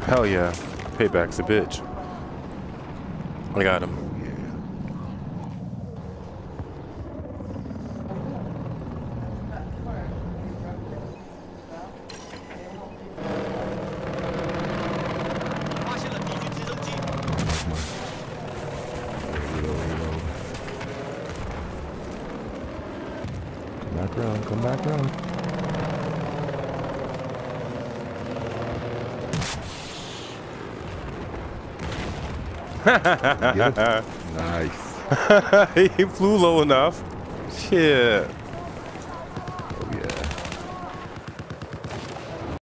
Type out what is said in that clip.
Hell yeah. Payback's a bitch. I got him. Come back around, come back around. Get it? Nice. He flew low enough. Shit.